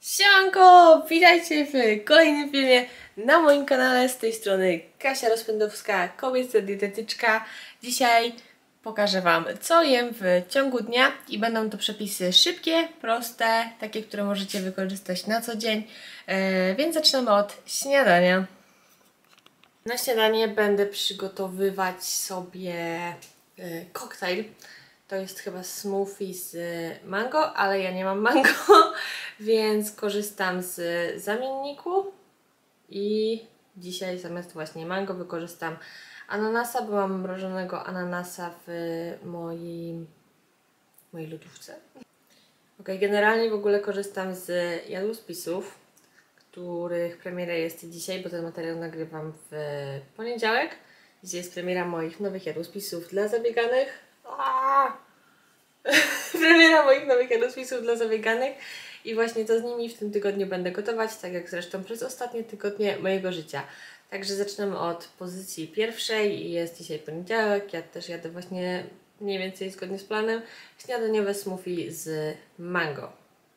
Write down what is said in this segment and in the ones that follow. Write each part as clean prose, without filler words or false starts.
Siemanko! Witajcie w kolejnym filmie na moim kanale. Z tej strony Kasia Rozpędowska, kobieca dietetyczka. Dzisiaj pokażę Wam, co jem w ciągu dnia i będą to przepisy szybkie, proste, takie, które możecie wykorzystać na co dzień. Więc zaczynamy od śniadania. Na śniadanie będę przygotowywać sobie koktajl. To jest chyba smoothie z mango, ale ja nie mam mango, więc korzystam z zamienniku i dzisiaj zamiast właśnie mango wykorzystam ananasa, bo mam mrożonego ananasa w mojej lodówce. Generalnie w ogóle korzystam z jadłospisów, których premiera jest dzisiaj, bo ten materiał nagrywam w poniedziałek. Dzisiaj jest premiera moich nowych jadłospisów dla zabieganych. Premiera moich nowych jadłospisów dla zabieganych i właśnie to z nimi w tym tygodniu będę gotować, tak jak zresztą przez ostatnie tygodnie mojego życia. Także zaczynamy od pozycji pierwszej. Jest dzisiaj poniedziałek, ja też jadę właśnie mniej więcej zgodnie z planem śniadaniowe smoothie z mango.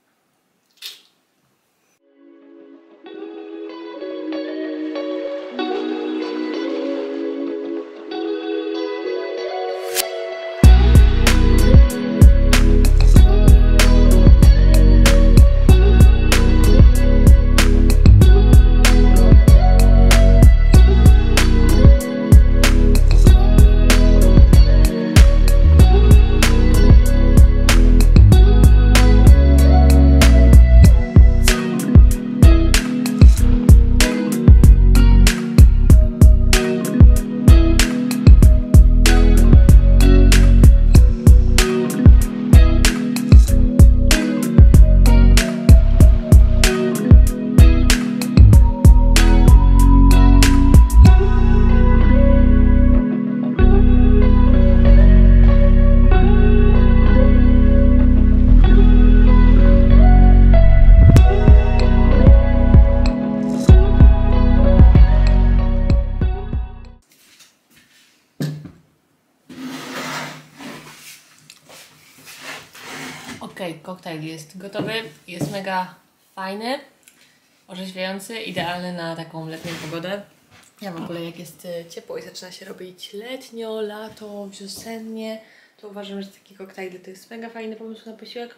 Koktajl jest gotowy, jest mega fajny, orzeźwiający, idealny na taką letnią pogodę. Ja w ogóle jak jest ciepło i zaczyna się robić letnio, lato, wiosennie, to uważam, że taki koktajl to jest mega fajny pomysł na posiłek.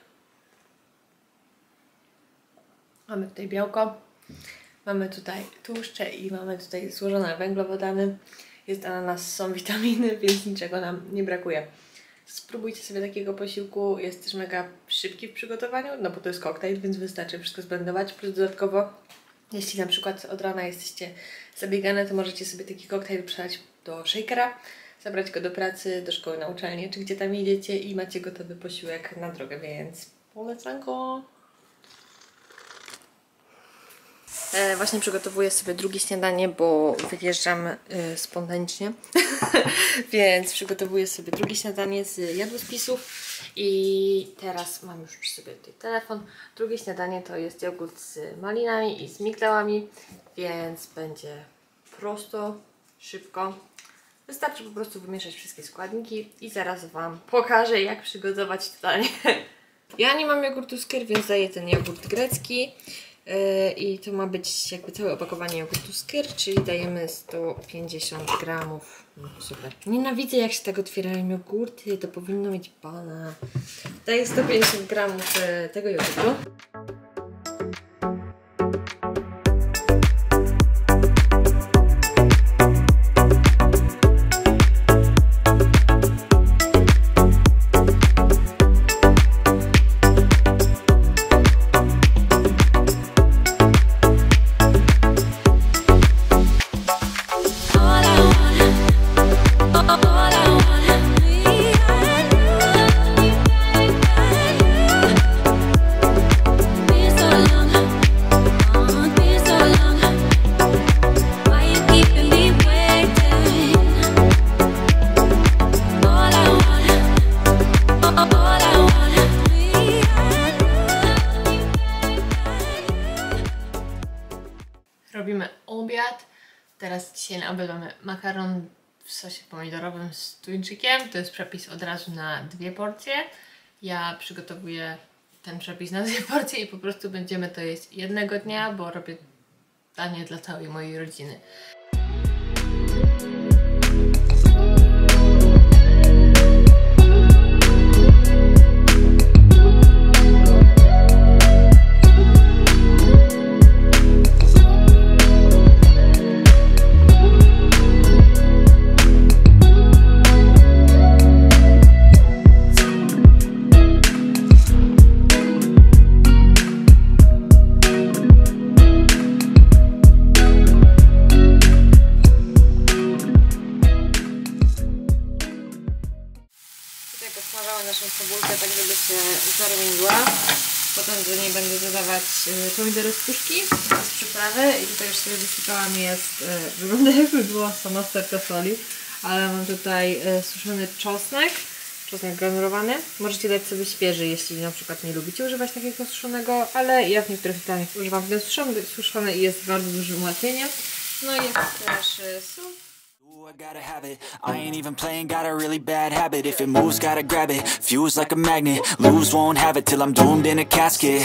Mamy tutaj białko, mamy tutaj tłuszcze i mamy tutaj złożone węglowodany. Jest ananas, są witaminy, więc niczego nam nie brakuje. Spróbujcie sobie takiego posiłku, jest też mega szybki w przygotowaniu, no bo to jest koktajl, więc wystarczy wszystko zblendować, plus dodatkowo, jeśli na przykład od rana jesteście zabiegane, to możecie sobie taki koktajl przelać do shakera, zabrać go do pracy, do szkoły, na uczelnię, czy gdzie tam jedziecie i macie gotowy posiłek na drogę, więc polecanko! Właśnie przygotowuję sobie drugie śniadanie, bo wyjeżdżam spontanicznie, więc przygotowuję sobie drugie śniadanie z jadłospisów i teraz mam już przy sobie tutaj telefon. Drugie śniadanie to jest jogurt z malinami i z migdałami, więc będzie prosto, szybko. Wystarczy po prostu wymieszać wszystkie składniki i zaraz Wam pokażę, jak przygotować to danie. Ja nie mam jogurtu Skyr, więc daję ten jogurt grecki. I to ma być jakby całe opakowanie jogurtu Skyr, czyli dajemy 150 gramów. No, super. Nienawidzę, jak się tak otwierają jogurty, to powinno mieć pana. Daję 150 gramów tego jogurtu. Robimy obiad. Teraz dzisiaj na obiad mamy makaron w sosie pomidorowym z tuńczykiem. To jest przepis od razu na 2 porcje. Ja przygotowuję ten przepis na 2 porcje i po prostu będziemy to jeść jednego dnia, bo robię danie dla całej mojej rodziny. Smażałam naszą cebulkę tak, żeby się zarumieniła. Potem do niej będę dodawać pomidory z puszki z przyprawy i tutaj już sobie wysypałam, wygląda jakby była sama sterka soli, ale mam tutaj suszony czosnek granulowany. Możecie dać sobie świeży, jeśli na przykład nie lubicie używać takiego suszonego, ale ja w niektórych pytaniach używam ten suszony i jest bardzo dużym ułatwieniem. No i jest też sól. I gotta have it. I ain't even playing, got a really bad habit. If it moves, gotta grab it. Fuse like a magnet. Lose, won't have it till I'm doomed in a casket.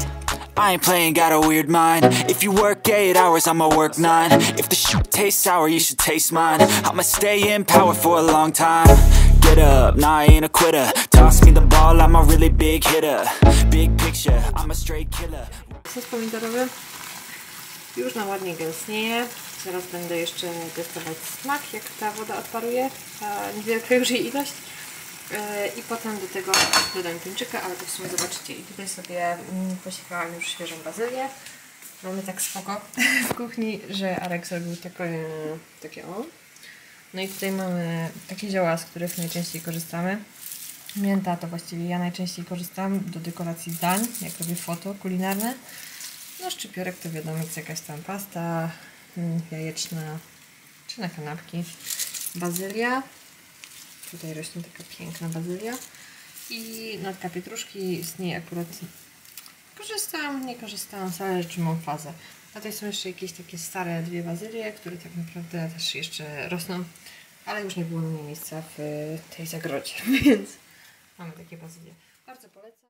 I ain't playing, got a weird mind. If you work 8 hours, I'ma work 9. If the shit tastes sour, you should taste mine. I'ma stay in power for a long time. Get up, nah, I ain't a quitter. Toss me the ball, I'm a really big hitter. Big picture, I'm a straight killer. Sos pomidorowy już nam ładnie gęstnieje. Teraz będę jeszcze testować smak, jak ta woda odparuje, ta niewielka już jej ilość. I potem do tego dodam tuńczyka, ale to w sumie zobaczycie. I tutaj sobie posiekałam już świeżą bazylię. Mamy tak spoko w kuchni, że Arek zrobił takie o. No i tutaj mamy takie zioła, z których najczęściej korzystamy. Mięta to właściwie ja najczęściej korzystam do dekoracji dań, jak robię foto kulinarne. No szczypiorek to wiadomo, jest jakaś tam pasta jajeczna, czy na kanapki. Bazylia. Tutaj rośnie taka piękna bazylia. I natka pietruszki, z niej akurat korzystam, nie korzystałam, zależy czy mam fazę. A tutaj są jeszcze jakieś takie stare 2 bazylie, które tak naprawdę też jeszcze rosną, ale już nie było na nie miejsca w tej zagrodzie, więc mamy takie bazylie. Bardzo polecam.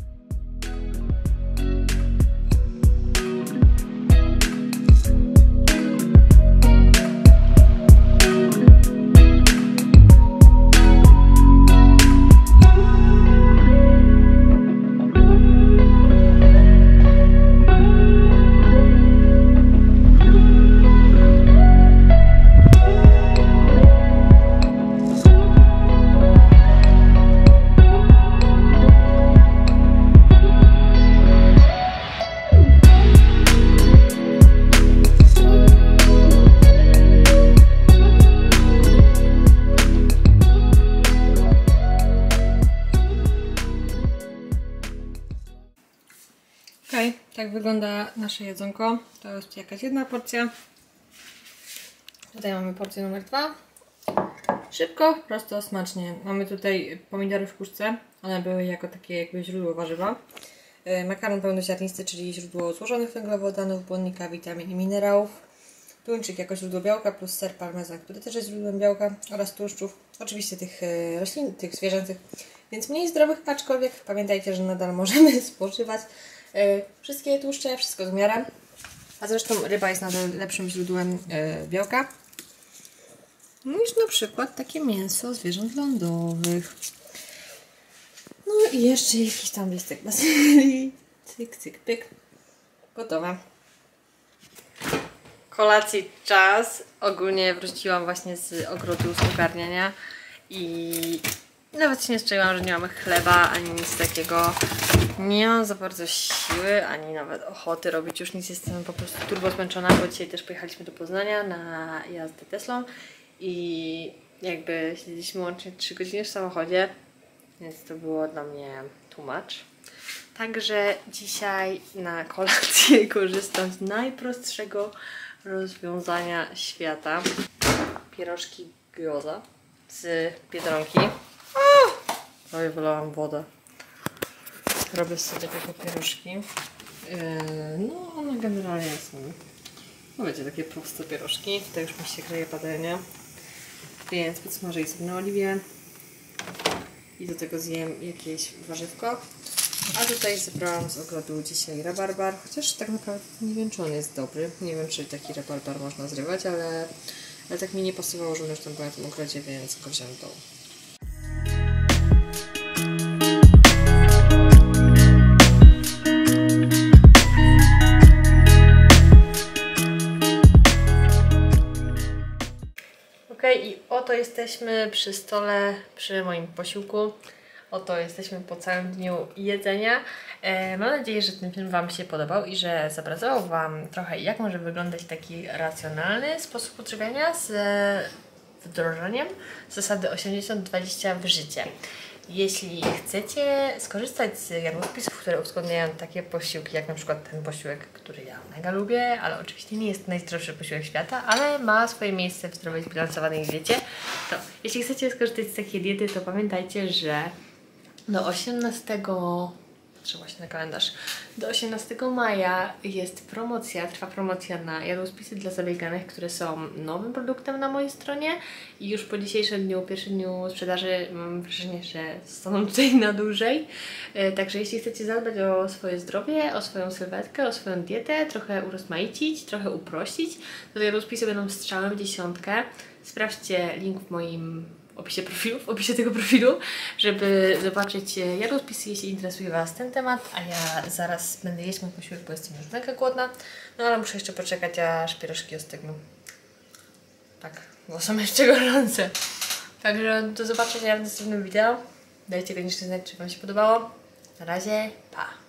Tak wygląda nasze jedzonko. To jest jakaś jedna porcja. Tutaj mamy porcję numer 2. Szybko, prosto, smacznie. Mamy tutaj pomidory w puszce. One były jako takie jakby źródło warzywa. Makaron pełnoziarnisty, czyli źródło złożonych węglowodanów, błonnika, witamin i minerałów. Tuńczyk jako źródło białka plus ser parmezan, który też jest źródłem białka oraz tłuszczów. Oczywiście tych roślin, tych zwierzęcych. Więc mniej zdrowych, aczkolwiek pamiętajcie, że nadal możemy spożywać wszystkie tłuszcze, wszystko z miarą. A zresztą ryba jest nadal lepszym źródłem białka niż na przykład takie mięso zwierząt lądowych. No i jeszcze jakiś tam listek bazylii. Cyk, cyk, pyk. Gotowe. Kolacji czas. Ogólnie wróciłam właśnie z ogrodu, z ogarniania i nawet się nie strzeliłam, że nie mamy chleba ani nic takiego. Nie mam za bardzo siły, ani nawet ochoty robić już nic. Jestem po prostu turbo zmęczona, bo dzisiaj też pojechaliśmy do Poznania na jazdę Teslą i jakby siedzieliśmy łącznie 3 godziny w samochodzie, więc to było dla mnie too much. Także dzisiaj na kolację korzystam z najprostszego rozwiązania świata. Pierożki gyoza z Biedronki. Prawie wylałam wodę. Robię sobie takie pierożki. No one generalnie są, no wiecie, takie proste pierożki. Tutaj już mi się grzeje patelnia. Więc podsmażę je sobie na oliwie. I do tego zjem jakieś warzywko. A tutaj zebrałam z ogrodu dzisiaj rabarbar, chociaż tak naprawdę nie wiem, czy on jest dobry. Nie wiem, czy taki rabarbar można zrywać, ale tak mi nie pasowało, że on już tam był na tym ogrodzie, więc go wziąłem do dołu. I oto jesteśmy przy stole, przy moim posiłku. Oto jesteśmy po całym dniu jedzenia. Mam nadzieję, że ten film Wam się podobał i że zobrazował Wam trochę, jak może wyglądać taki racjonalny sposób odżywiania z wdrożeniem zasady 80-20 w życie. Jeśli chcecie skorzystać z jadłospisów, które uwzględniają takie posiłki, jak na przykład ten posiłek, który ja mega lubię, ale oczywiście nie jest najzdrowszy posiłek świata, ale ma swoje miejsce w zdrowej, zbilansowanej diecie, to jeśli chcecie skorzystać z takiej diety, to pamiętajcie, że do 18... Patrzę właśnie na kalendarz. Do 18 maja jest promocja, trwa promocja na jadłospisy dla zabieganych, które są nowym produktem na mojej stronie i już po dzisiejszym dniu, pierwszym dniu sprzedaży mam wrażenie, że zostaną tutaj na dłużej. Także jeśli chcecie zadbać o swoje zdrowie, o swoją sylwetkę, o swoją dietę, trochę urozmaicić, trochę uprościć, to jadłospisy będą strzałem w dziesiątkę. Sprawdźcie link w moim w opisie tego profilu, żeby zobaczyć jadłospisy, jeśli interesuje Was ten temat, a ja zaraz będę jeść mój posiłek, bo jestem już mega głodna, no ale muszę jeszcze poczekać, aż pierożki ostygną. Tak, bo są jeszcze gorące. Także do zobaczenia w następnym wideo. Dajcie koniecznie znać, czy Wam się podobało. Na razie, pa!